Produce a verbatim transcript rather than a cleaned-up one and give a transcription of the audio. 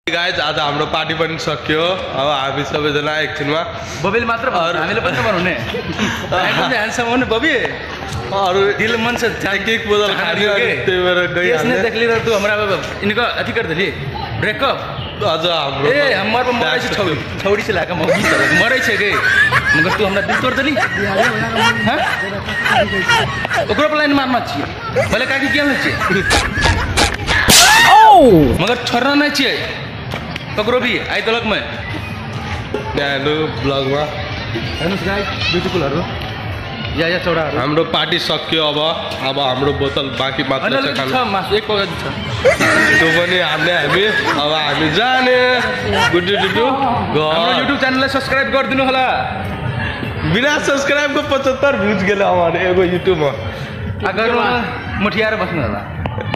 Guys आज हाम्रो party पनि सकियो। अब हामी सबैजना एकछिनमा बबीले मात्र हामीले पनि बनाउने एकदम ह्यान्डसम हो नि बबी अरु दिल मन से एक एक बोतल खाने त्यही भएर गई यसने देख लिएर तू हमरा इनको अथि कर देली ब्रेकअप अझ हाम्रो ए हमर पर मरै छ छौडी छौडी से लाका मौगी चले मरै छ के मगर तू हमरा दिल तोड़ देली हां ओकरो प्लान मारमा छी भले काकी के होइ छ ओ मगर छोड्न नै छ पकड़ो भी आई तलक में हेलो ब्लॉग में हेर्नुस् गाइस ब्युटीफुल हरु या या चौडा हरु हाम्रो पार्टी सक्यो। अब अब हाम्रो बोतल बाँकी मात्र छ खानु छ मासु एक पगत छ त्यो पनि हामीले हामी अब हामी जाने गुड्डु डुडु हाम्रो युट्युब च्यानललाई सब्स्क्राइब गरिदिनु होला। बिना सब्स्क्राइब को पचहत्तर भ्यूज गेले हमारे एगो युट्युब में अगर मुठियाएर बस्नु होला